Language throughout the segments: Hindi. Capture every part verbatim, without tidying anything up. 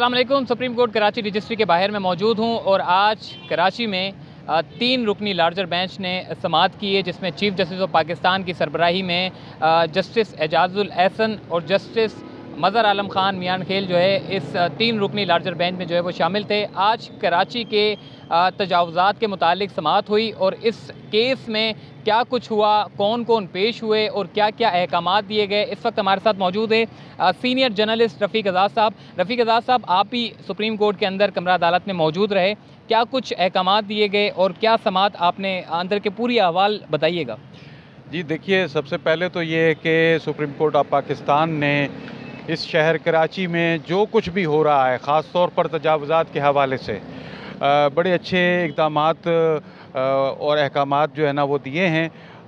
अस्सलाम वालेकुम। सुप्रीम कोर्ट कराची रजिस्ट्री के बाहर में मौजूद हूँ और आज कराची में तीन रुकनी लार्जर बेंच ने समाअत की है, जिसमें चीफ जस्टिस ऑफ पाकिस्तान की सरबराही में जस्टिस एजाजुल एहसन और जस्टिस मज़हर आलम ख़ान मियान खेल जो है इस तीन रुकनी लार्जर बेंच में जो है वो शामिल थे। आज कराची के तजावुज़ात के मुतालिक समाअत हुई और इस केस में क्या कुछ हुआ, कौन कौन पेश हुए और क्या क्या अहकामात दिए गए, इस वक्त हमारे साथ मौजूद है सीनियर जर्नलिस्ट रफ़ीक आज़ाद साहब। रफ़ीक आज़ाद साहब, आप ही सुप्रीम कोर्ट के अंदर कमरा अदालत में मौजूद रहे, क्या कुछ अहकामात दिए गए और क्या समाअत आपने अंदर के पूरी अहवाल बताइएगा। जी देखिए, सबसे पहले तो ये है कि सुप्रीम कोर्ट ऑफ पाकिस्तान ने इस शहर कराची में जो कुछ भी हो रहा है, ख़ास तौर पर तजावुज़ात के हवाले से बड़े अच्छे इक़दामात और अहकामात जो है ना वो दिए हैं।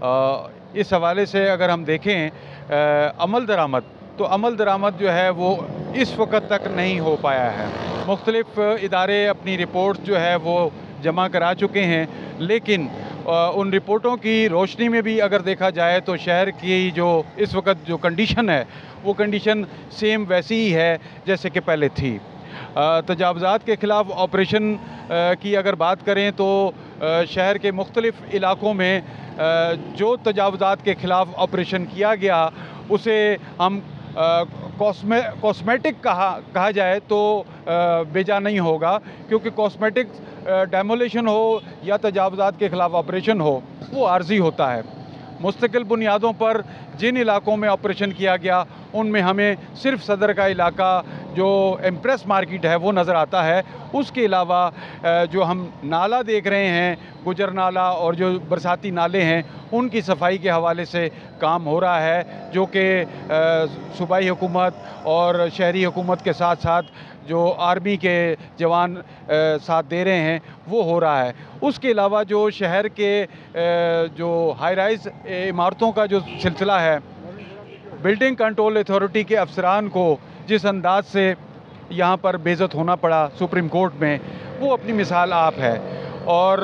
इस हवाले से अगर हम देखें अमल दरामद, तो अमल दरामद जो है वो इस वक्त तक नहीं हो पाया है। मुख्तलिफ़ इदारे अपनी रिपोर्ट जो है वो जमा करा चुके हैं, लेकिन उन रिपोर्टों की रोशनी में भी अगर देखा जाए तो शहर की जो इस वक्त जो कंडीशन है वो कंडीशन सेम वैसी ही है जैसे कि पहले थी। तजावुज़ात के ख़िलाफ़ ऑपरेशन की अगर बात करें तो शहर के मुख्तलिफ़ इलाक़ों में जो तजावुज़ात के ख़िलाफ़ ऑपरेशन किया गया उसे हम कॉस्मे कॉस्मेटिक कहा कहा जाए तो बेजा नहीं होगा, क्योंकि कॉस्मेटिक डेमोलिशन हो या तजावुज़ात के ख़िलाफ़ ऑपरेशन हो वो आर्जी होता है। मुस्तकिल बुनियादों पर जिन इलाक़ों में ऑपरेशन किया गया उनमें हमें सिर्फ सदर का इलाका जो एम्प्रेस मार्केट है वो नज़र आता है। उसके अलावा जो हम नाला देख रहे हैं, गुजर नाला और जो बरसाती नाले हैं, उनकी सफाई के हवाले से काम हो रहा है, जो कि सूबाई हुकूमत और शहरी हुकूमत के साथ साथ जो आर्मी के जवान साथ दे रहे हैं वो हो रहा है। उसके अलावा जो शहर के जो हाई राइज इमारतों का जो सिलसिला है, बिल्डिंग कंट्रोल अथॉरिटी के अफसरान को जिस अंदाज से यहाँ पर बेइज्जत होना पड़ा सुप्रीम कोर्ट में, वो अपनी मिसाल आप है। और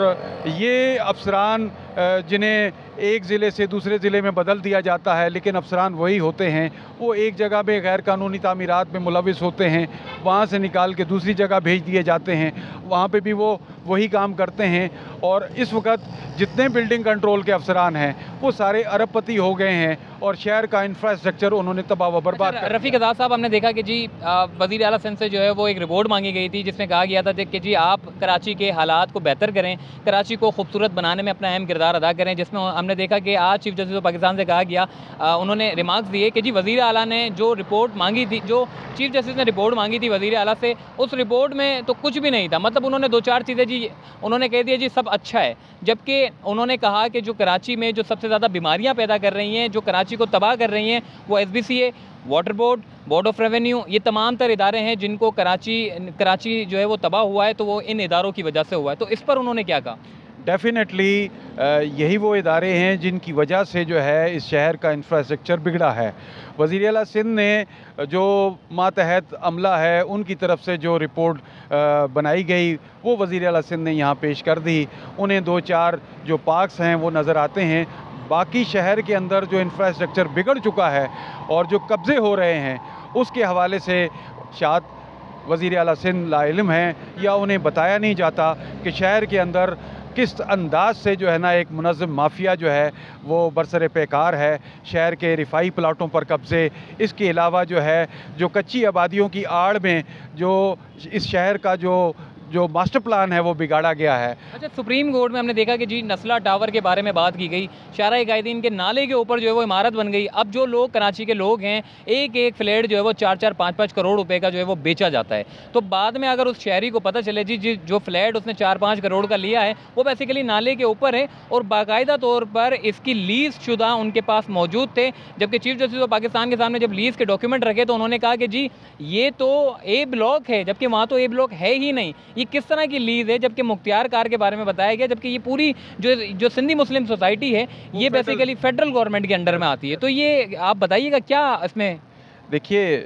ये अफसरान जिन्हें एक ज़िले से दूसरे ज़िले में बदल दिया जाता है, लेकिन अफसरान वही होते हैं, वो एक जगह पे गैर कानूनी तामीरात में मुलविस होते हैं, वहाँ से निकाल के दूसरी जगह भेज दिए जाते हैं, वहाँ पे भी वो वही काम करते हैं। और इस वक्त जितने बिल्डिंग कंट्रोल के अफसरान हैं वो सारे अरबपति हो गए हैं और शहर का इंफ्रास्ट्रक्चर उन्होंने तबाह व बर्बाद कर। रफ़ीक आज़ाद साहब, हमने देखा कि जी वज़ीर आला सिंध से जो है वो एक रिपोर्ट मांगी गई थी, जिसमें कहा गया था कि जी आप कराची के हालात को बेहतर करें, कराची को खूबसूरत बनाने में अपना अहम किरदार अदा करें। जिसमें हमने देखा कि आज चीफ जस्टिस ऑफ पाकिस्तान से कहा गया, आ, उन्होंने रिमार्क्स दिए कि जी वज़ीर आला ने जो रिपोर्ट मांगी थी, जो चीफ जस्टिस ने रिपोर्ट मांगी थी वज़ीर आला से, उस रिपोर्ट में तो कुछ भी नहीं था। मतलब उन्होंने दो चार चीज़ें जी उन्होंने कह दिया जी सब अच्छा है, जबकि उन्होंने कहा कि जो कराची में जो सबसे ज़्यादा बीमारियां पैदा कर रही हैं, जो कराची को तबाह कर रही हैं, वो S B C A, water board, board of revenue, ये तमाम तर इदारे हैं जिनको कराची कराची जो है वो तबाह हुआ है, तो वो इन इदारों की वजह से हुआ है। तो इस पर उन्होंने क्या कहा? डेफिनेटली यही वो इदारे हैं जिनकी वजह से जो है इस शहर का इंफ्रास्ट्रक्चर बिगड़ा है। वज़ीर आला सिंध ने जो मातहत अमला है उनकी तरफ से जो रिपोर्ट बनाई गई वो वज़ीर आला सिंध ने यहाँ पेश कर दी। उन्हें दो चार जो पार्क्स हैं वो नज़र आते हैं, बाकी शहर के अंदर जो इंफ्रास्ट्रक्चर बिगड़ चुका है और जो कब्ज़े हो रहे हैं उसके हवाले से शायद वज़ीर आला सिंध लाइल्म हैं या उन्हें बताया नहीं जाता कि शहर के अंदर किस अंदाज से जो है ना एक मुनज़्ज़म माफिया जो है वो बरसरे पैकार है। शहर के रिफाई प्लाटों पर कब्ज़े, इसके अलावा जो है जो कच्ची आबादियों की आड़ में जो इस शहर का जो जो मास्टर प्लान है वो बिगाड़ा गया है। अच्छा, सुप्रीम कोर्ट में हमने देखा कि जी नस्ला टावर के बारे में बात की गई, शाहराह कायदीन के नाले के ऊपर जो है वो इमारत बन गई। अब जो लोग कराची के लोग हैं, एक एक फ्लैट जो है वो चार चार पाँच पाँच करोड़ रुपए का जो है वो बेचा जाता है। तो बाद में अगर उस शहरी को पता चले जी जी जो फ्लैट उसने चार पाँच करोड़ का लिया है वो बेसिकली नाले के ऊपर है और बाकायदा तौर पर इसकी लीज शुदा उनके पास मौजूद थे, जबकि चीफ जस्टिस ऑफ पाकिस्तान के सामने जब लीज के डॉक्यूमेंट रखे तो उन्होंने कहा कि जी ये तो ए ब्लॉक है, जबकि वहाँ तो ए ब्लॉक है ही नहीं। ये किस तरह की लीज है? जबकि मुख्तियार कार के बारे में बताया गया, जबकि ये पूरी जो जो सिंधी मुस्लिम सोसाइटी है ये बेसिकली फेडरल गवर्नमेंट के अंडर में आती है। तो ये आप बताइएगा क्या इसमें? देखिए,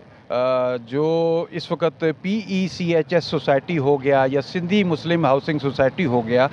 जो इस वक्त P E C H S society हो गया या सिंधी मुस्लिम हाउसिंग सोसाइटी हो गया,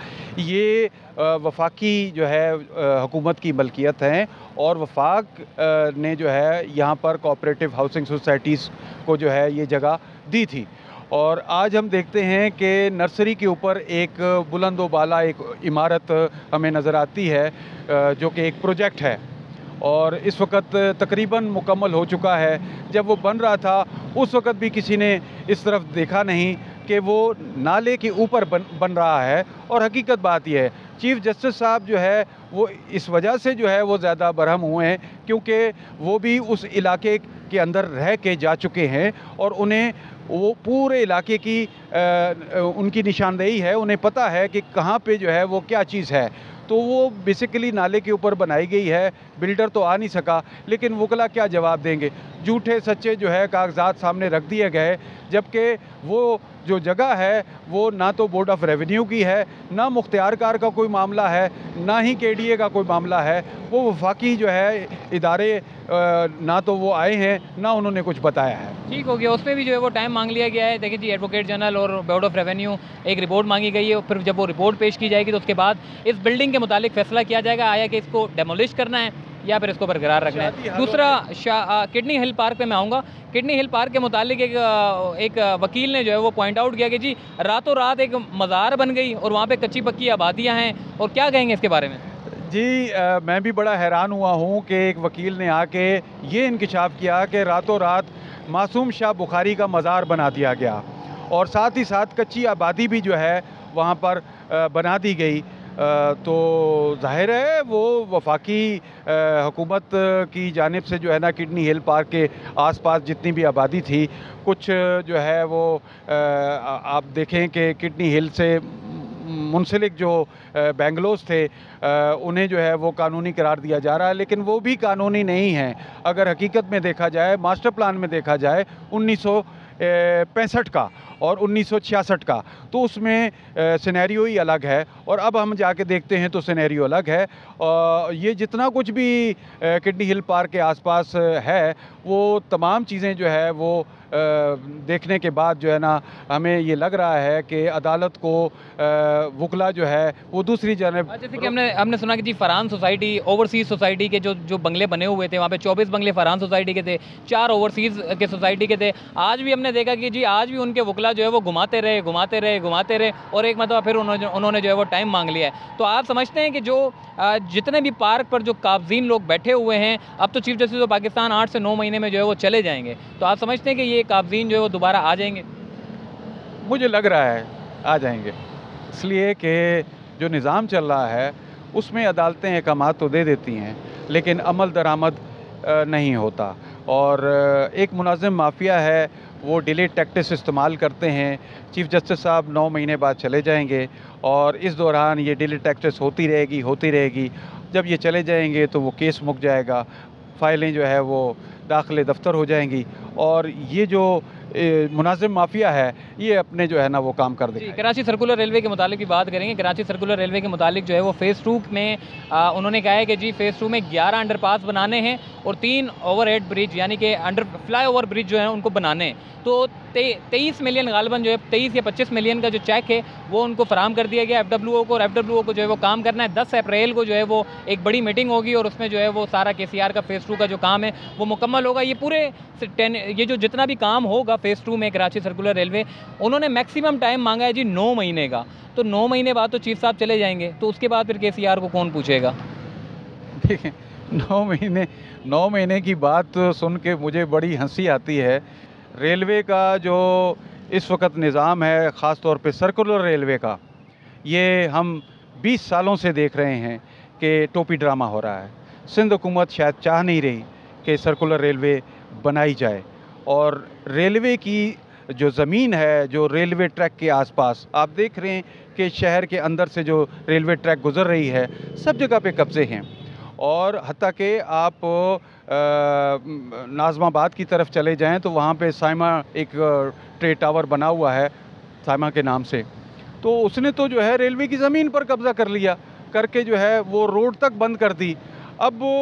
ये वफाकी जो है हुकूमत की मलकियत हैं और वफाक ने जो है यहाँ पर कोऑपरेटिव हाउसिंग सोसाइटीज़ को जो है ये जगह दी थी। और आज हम देखते हैं कि नर्सरी के ऊपर एक बुलंद व बाला एक इमारत हमें नज़र आती है, जो कि एक प्रोजेक्ट है और इस वक्त तकरीबन मुकम्मल हो चुका है। जब वो बन रहा था उस वक्त भी किसी ने इस तरफ देखा नहीं कि वो नाले के ऊपर बन बन रहा है। और हकीकत बात यह है, चीफ़ जस्टिस साहब जो है वो इस वजह से जो है वो ज़्यादा बरहम हुए हैं क्योंकि वो भी उस इलाके के अंदर रह के जा चुके हैं और उन्हें वो पूरे इलाके की आ, उनकी निशानदेही है, उन्हें पता है कि कहाँ पे जो है वो क्या चीज़ है। तो वो बेसिकली नाले के ऊपर बनाई गई है, बिल्डर तो आ नहीं सका, लेकिन वकला क्या जवाब देंगे। झूठे सच्चे जो है कागजात सामने रख दिए गए, जबकि वो जो जगह है वो ना तो बोर्ड ऑफ रेवेन्यू की है, ना मुख्तियारकार का कोई मामला है, ना ही के डी ए का कोई मामला है। वो वफाकी जो है इदारे ना तो वो आए हैं ना उन्होंने कुछ बताया है। ठीक हो गया, उसमें भी जो है वो टाइम मांग लिया गया है। देखिए जी, एडवोकेट जनरल और बोर्ड ऑफ रेवेन्यू एक रिपोर्ट मांगी गई है, फिर जब वो रिपोर्ट पेश की जाएगी तो उसके बाद इस बिल्डिंग के मुतालिक फैसला किया जाएगा, आया कि इसको डेमोलिश करना है या फिर इसको बरकरार रखना है। दूसरा, किडनी हिल पार्क पे मैं आऊँगा। किडनी हिल पार्क के मुतालिक एक एक वकील ने जो है वो पॉइंट आउट किया कि जी रातों रात एक मज़ार बन गई और वहाँ पे कच्ची पक्की आबादियाँ हैं, और क्या कहेंगे इसके बारे में? जी आ, मैं भी बड़ा हैरान हुआ हूँ कि एक वकील ने आके ये इंकिशाफ किया कि रातों रात मासूम शाह बुखारी का मज़ार बना दिया गया और साथ ही साथ कच्ची आबादी भी जो है वहाँ पर आ, बना दी गई। तो जाहिर है वो वफाकी हुकूमत की जानिब से जो है ना किडनी हिल पार्क के आसपास जितनी भी आबादी थी, कुछ जो है वो आप देखें कि किडनी हिल से मुंसलिक जो बेंगलोस थे उन्हें जो है वो कानूनी करार दिया जा रहा है, लेकिन वो भी कानूनी नहीं है। अगर हकीकत में देखा जाए, मास्टर प्लान में देखा जाए उन्नीस सौ पैंसठ का और उन्नीस सौ छियासठ का, तो उसमें सिनेरियो ही अलग है और अब हम जाके देखते हैं तो सिनेरियो अलग है। और ये जितना कुछ भी किडनी हिल पार्क के आसपास है वो तमाम चीज़ें जो है वो देखने के बाद जो है ना हमें ये लग रहा है कि अदालत को वकला जो है वो दूसरी जानब, जैसे कि हमने हमने सुना कि जी फरहान सोसाइटी, ओवरसीज़ सोसाइटी के जो जो बंगले बने हुए थे, वहाँ पे चौबीस बंगले फरहान सोसाइटी के थे, चार ओवरसीज़ के सोसाइटी के थे। आज भी हमने देखा कि जी आज भी उनके वकला जो है वो घुमाते रहे घुमाते रहे घुमाते रहे और एक मतलब फिर उन्होंने उन्होंने जो है वो टाइम मांग लिया है। तो आप समझते हैं कि जो जितने भी पार्क पर जो काबजीन लोग बैठे हुए हैं, अब तो चीफ जस्टिस ऑफ पाकिस्तान आठ से नौ महीने में जो है वो चले जाएंगे, तो आप समझते हैं कि ये काबजीन जो है वो दोबारा आ जाएंगे? मुझे लग रहा है आ जाएंगे, इसलिए कि जो निज़ाम चल रहा है उसमें अदालतें अहकामात तो दे देती हैं लेकिन अमल दरामद नहीं होता। और एक मुनाज़िम माफिया है, वो डिलेड टैक्टिस इस्तेमाल करते हैं। चीफ़ जस्टिस साहब नौ महीने बाद चले जाएंगे और इस दौरान ये डिलेड टैक्टिस होती रहेगी होती रहेगी जब ये चले जाएंगे तो वो केस मुक जाएगा, फ़ाइलें जो है वो दाखिले दफ्तर हो जाएंगी और ये जो मुनाजिम माफिया है ये अपने जो है ना वो काम कर देगा। कराची सर्कुलर रेलवे के मुतालिक भी बात करेंगे। कराची सर्कुलर रेलवे के मुतालिक जो है वो फ़ेज़ टू में आ, उन्होंने कहा है कि जी फ़ेज़ टू में ग्यारह अंडरपास बनाने हैं और तीन ओवरहेड ब्रिज यानी कि अंडर फ्लाई ओवर ब्रिज जो है उनको बनाने हैं। तो तेईस मिलियन गालबन जो है तेईस या पच्चीस मिलियन का जो चेक है वो उनको फराम कर दिया गया एफ डब्ल्यू ओ को, और एफ डब्ल्यू ओ को जो है वो काम करना है। दस अप्रैल को जो है वो एक बड़ी मीटिंग होगी और उसमें जो है वो सारा के सी आर का फ़ेज़ टू का जो काम है वो मुकम्मल होगा। ये पूरे टेन ये जो जितना भी काम होगा फ़ेज़ टू में कराची सर्कुलर रेलवे, उन्होंने मैक्सिमम टाइम मांगा है जी नौ महीने का। तो नौ महीने बाद तो चीफ साहब चले जाएंगे, तो उसके बाद फिर के सी आर को कौन पूछेगा? देखिए, नौ महीने नौ महीने की बात सुन के मुझे बड़ी हंसी आती है। रेलवे का जो इस वक्त निज़ाम है, ख़ास तौर पे सर्कुलर रेलवे का, ये हम बीस सालों से देख रहे हैं कि टोपी ड्रामा हो रहा है। सिंध हुकूमत शायद चाह नहीं रही कि सर्कुलर रेलवे बनाई जाए और रेलवे की जो ज़मीन है, जो रेलवे ट्रैक के आसपास आप देख रहे हैं कि शहर के अंदर से जो रेलवे ट्रैक गुज़र रही है सब जगह पे कब्ज़े हैं। और हत्ता कि आप नाज़माबाद की तरफ चले जाएं तो वहाँ पे साइमा एक ट्रे टावर बना हुआ है साइमा के नाम से, तो उसने तो जो है रेलवे की ज़मीन पर कब्ज़ा कर लिया, करके जो है वो रोड तक बंद कर दी। अब वो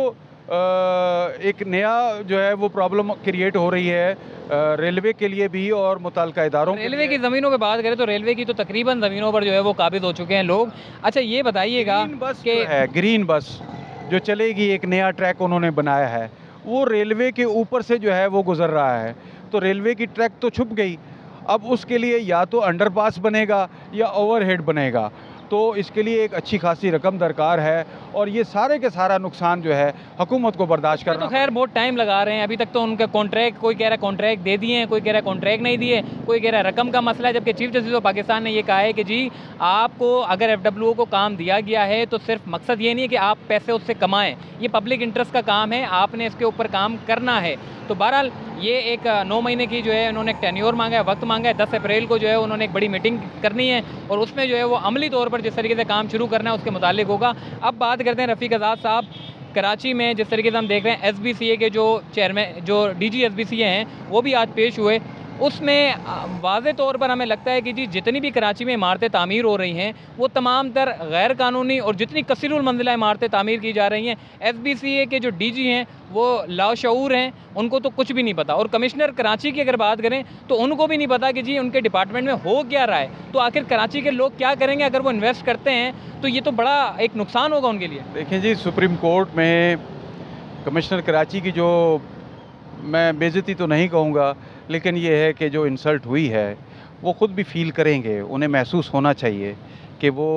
एक नया जो है वो प्रॉब्लम क्रिएट हो रही है रेलवे के लिए भी और मुताल्लिका इदारों। रेलवे की ज़मीनों पे बात करें तो रेलवे की तो तकरीबन ज़मीनों पर जो है वो काबिज़ हो चुके हैं लोग। अच्छा ये बताइएगा, ग्रीन बस जो है, ग्रीन बस जो चलेगी, एक नया ट्रैक उन्होंने बनाया है, वो रेलवे के ऊपर से जो है वो गुज़र रहा है, तो रेलवे की ट्रैक तो छुप गई। अब उसके लिए या तो अंडरपास बनेगा या ओवरहेड बनेगा, तो इसके लिए एक अच्छी खासी रकम दरकार है और ये सारे के सारा नुकसान जो है हुकूमत को बर्दाश्त करना। तो खैर बहुत टाइम लगा रहे हैं, अभी तक तो उनका कॉन्ट्रैक्ट, कोई कह रहा है कॉन्ट्रैक्ट दे दिए हैं, कोई कह रहा है कॉन्ट्रैक्ट नहीं दिए, कोई कह रहा है रकम का मसला है, जबकि चीफ जस्टिस ऑफ पाकिस्तान ने ये कहा है कि जी आपको अगर एफ डब्ल्यू ओ को काम दिया गया है तो सिर्फ मकसद ये नहीं है कि आप पैसे उससे कमाएँ, ये पब्लिक इंटरेस्ट का काम है, आपने इसके ऊपर काम करना है। तो बहरहाल ये एक नौ महीने की जो है उन्होंने एक टेन्योर मांगा है, वक्त मांगा है, दस अप्रैल को जो है उन्होंने एक बड़ी मीटिंग करनी है और उसमें जो है वो अमली तौर पर जिस तरीके से काम शुरू करना है उसके मुतालिक होगा। अब बात करते हैं रफ़ीक आज़ाद साहब, कराची में जिस तरीके से हम देख रहे हैं एस बी सी ए के जो चेयरमैन, जो D G S B C A हैं, वो भी आज पेश हुए। उसमें वाज़े तौर पर हमें लगता है कि जी जितनी भी कराची में इमारतें तामीर हो रही हैं वो तमाम तर गैर कानूनी और जितनी कसीरुल मंजिला इमारतें तामीर की जा रही हैं, एस बी सी ए के जो डी जी हैं वो लाशऊर हैं, उनको तो कुछ भी नहीं पता। और कमिश्नर कराची की अगर बात करें तो उनको भी नहीं पता कि जी उनके डिपार्टमेंट में हो क्या रहा है। तो आखिर कराची के लोग क्या करेंगे अगर वो इन्वेस्ट करते हैं, तो ये तो बड़ा एक नुकसान होगा उनके लिए। देखें जी, सुप्रीम कोर्ट में कमिश्नर कराची की जो, मैं बेइज्जती तो नहीं कहूँगा, लेकिन ये है कि जो इंसल्ट हुई है वो ख़ुद भी फ़ील करेंगे, उन्हें महसूस होना चाहिए कि वो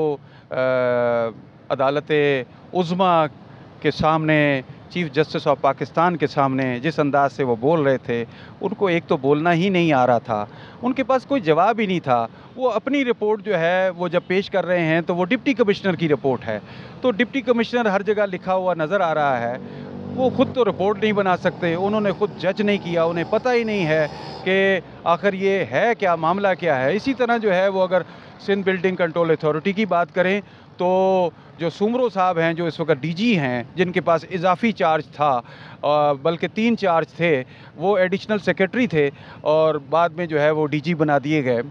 अदालत उज़्मा के सामने, चीफ़ जस्टिस ऑफ पाकिस्तान के सामने जिस अंदाज से वो बोल रहे थे, उनको एक तो बोलना ही नहीं आ रहा था, उनके पास कोई जवाब ही नहीं था। वो अपनी रिपोर्ट जो है वो जब पेश कर रहे हैं तो वो डिप्टी कमिश्नर की रिपोर्ट है, तो डिप्टी कमिश्नर हर जगह लिखा हुआ नज़र आ रहा है, वो ख़ुद तो रिपोर्ट नहीं बना सकते, उन्होंने ख़ुद जज नहीं किया, उन्हें पता ही नहीं है कि आखिर ये है क्या, मामला क्या है। इसी तरह जो है वो अगर सिंध बिल्डिंग कंट्रोल अथॉरिटी की बात करें तो जो सुमरो साहब हैं, जो इस वक्त डीजी हैं, जिनके पास इजाफी चार्ज था, बल्कि तीन चार्ज थे, वो एडिशनल सेक्रेटरी थे और बाद में जो है वो डीजी बना दिए गए,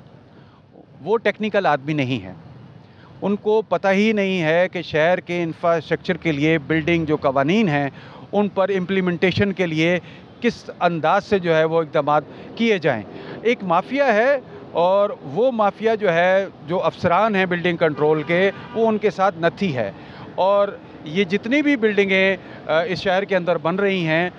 वो टेक्निकल आदमी नहीं हैं। उनको पता ही नहीं है कि शहर के इंफ्रास्ट्रक्चर के लिए बिल्डिंग जो कवानीन हैं उन पर इम्प्लीमेंटेशन के लिए किस अंदाज से जो है वो इक़दाम किए जाएं। एक माफिया है और वो माफिया जो है, जो अफसरान हैं बिल्डिंग कंट्रोल के, वो उनके साथ नथी है। और ये जितनी भी बिल्डिंगें इस शहर के अंदर बन रही हैं,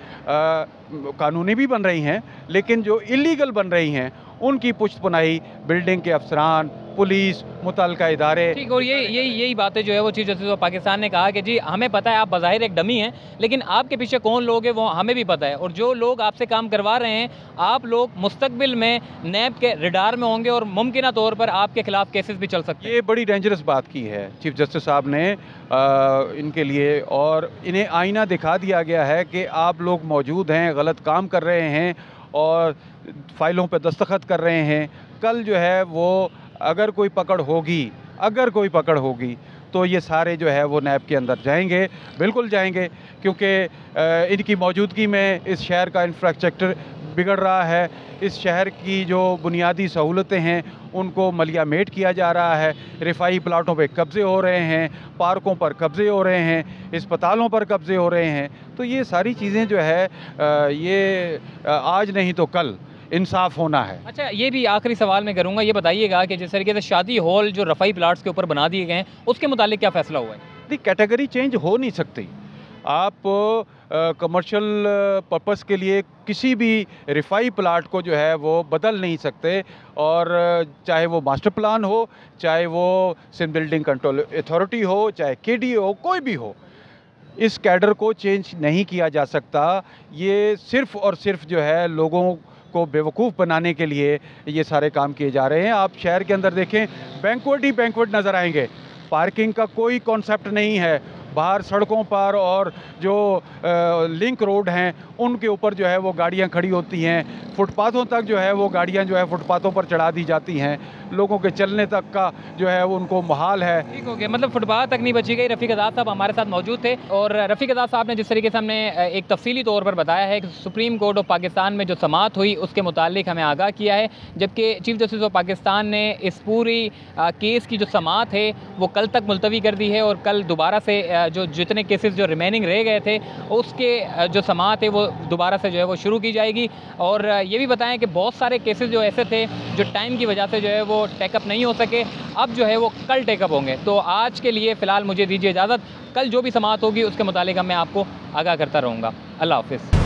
कानूनी भी बन रही हैं, लेकिन जो इलीगल बन रही हैं उनकी पुश्तपनाही बिल्डिंग के अफसरान, पुलिस, मुतल्लिका इदारे। ठीक, और ये यही यही बातें जो है वो चीफ जस्टिस ऑफ पाकिस्तान ने कहा कि जी हमें पता है आप बज़ाहिर एक डमी हैं, लेकिन आपके पीछे कौन लोग हैं वो हमें भी पता है, और जो लोग आपसे काम करवा रहे हैं, आप लोग मुस्तकबिल में नैब के रिडार में होंगे और मुमकिन तौर पर आपके खिलाफ केसेस भी चल सकते हैं। ये बड़ी डेंजरस बात की है चीफ जस्टिस साहब ने आ, इनके लिए, और इन्हें आईना दिखा दिया गया है कि आप लोग मौजूद हैं, गलत काम कर रहे हैं और फाइलों पर दस्तखत कर रहे हैं। कल जो है वो अगर कोई पकड़ होगी, अगर कोई पकड़ होगी तो ये सारे जो है वो नैब के अंदर जाएंगे, बिल्कुल जाएंगे, क्योंकि इनकी मौजूदगी में इस शहर का इंफ्रास्ट्रक्चर बिगड़ रहा है, इस शहर की जो बुनियादी सहूलतें हैं उनको मलिया मेट किया जा रहा है, रिफाई प्लाटों पे कब्ज़े हो रहे हैं, पार्कों पर कब्ज़े हो रहे हैं, अस्पतालों पर कब्ज़े हो रहे हैं। तो ये सारी चीज़ें जो है ये आज नहीं तो कल इंसाफ होना है। अच्छा, ये भी आखिरी सवाल मैं करूँगा, ये बताइएगा कि जिस तरीके से शादी हॉल जो रफ़ाई प्लाट्स के ऊपर बना दिए गए हैं उसके मुतालिक क्या फ़ैसला हुआ है? नहीं, कैटेगरी चेंज हो नहीं सकती। आप कमर्शियल पर्पस के लिए किसी भी रिफाई प्लाट को जो है वो बदल नहीं सकते, और चाहे वो मास्टर प्लान हो, चाहे वो सिंध बिल्डिंग कंट्रोल अथॉरिटी हो, चाहे के डी हो, कोई भी हो, इस कैडर को चेंज नहीं किया जा सकता। ये सिर्फ़ और सिर्फ जो है लोगों को बेवकूफ़ बनाने के लिए ये सारे काम किए जा रहे हैं। आप शहर के अंदर देखें, बैंक्वेट ही बैंक्वेट नज़र आएंगे, पार्किंग का कोई कॉन्सेप्ट नहीं है। बाहर सड़कों पर और जो आ, लिंक रोड हैं उनके ऊपर जो है वो गाड़ियां खड़ी होती हैं, फुटपाथों तक जो है वो गाड़ियां जो है फुटपाथों पर चढ़ा दी जाती हैं, लोगों के चलने तक का जो है वो उनको महाल है। ठीक हो गया, मतलब फुटपाथ तक नहीं बची गई। रफ़ीक आज़ाद साहब हमारे साथ मौजूद थे, और रफ़ीक आज़ाद साहब ने जिस तरीके से हमने एक तफसीली तौर पर बताया है कि सुप्रीम कोर्ट ऑफ पाकिस्तान में जो समाअत हुई उसके मुतालिक हमें आगाह किया है, जबकि चीफ जस्टिस ऑफ पाकिस्तान ने इस पूरी केस की जो समाअत है वो कल तक मुलतवी कर दी है, और कल दोबारा से जो जितने केसेस जो रिमेनिंग रह गए थे उसके जो समाअत है वो दोबारा से जो है वो शुरू की जाएगी। और ये भी बताएं कि बहुत सारे केसेस जो ऐसे थे जो टाइम की वजह से जो है वो टेकअप नहीं हो सके, अब जो है वो कल टेकअप होंगे। तो आज के लिए फ़िलहाल मुझे दीजिए इजाज़त, कल जो भी समाअत होगी उसके मुतालिक मैं आपको आगाह करता रहूँगा। अल्लाह हाफ़िज़।